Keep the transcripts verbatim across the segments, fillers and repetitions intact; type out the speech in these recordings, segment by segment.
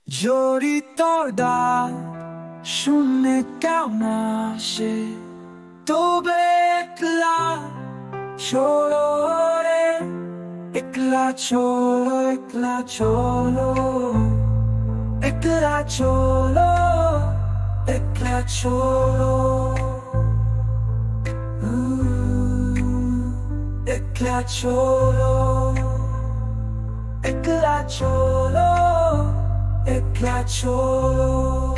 जोड़ी तोड़दार शून्य क्या नाशे तो बेकला छोड़ो रे एकला छोड़ो एकला छोड़ो एकला छोड़ो एकला छोड़ो एकला छोड़ो एकला छोड़ो एकला छोड़ो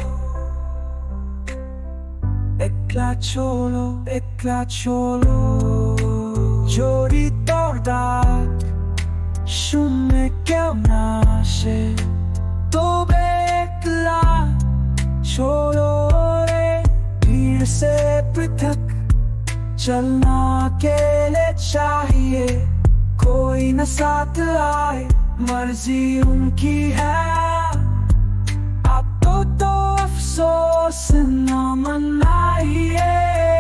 एकला छोड़ो एकला छोड़ो जोड़ी तोड़दार शून्य क्यों नाशे तो बेकला छोड़ो रे भीड़ से पृथक चलना अकेले चाहिए कोई न साथ आए मर्जी उनकी है अब तो तो अफसोस न मनाइए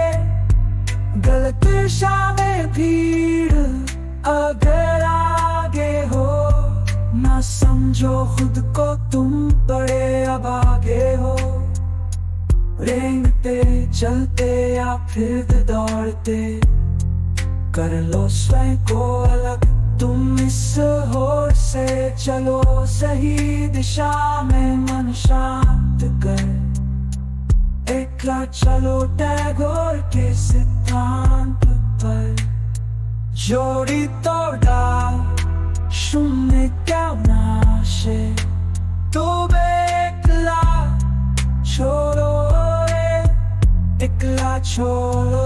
गलत दिशा में भीड़ अगर आगे हो ना समझो खुद को तुम बड़े अभागे हो रेंगते चलते या फिर दौड़ते कर लो स्वयं को अलग तुम इस होड़ से चलो सही दिशा में मन शांत कर एकला चलो टैगोर के सिद्धांत पर जोड़ी तोड़दार शून्य क्या नाशे तो बेकला छोड़ो रे एकला छोड़ो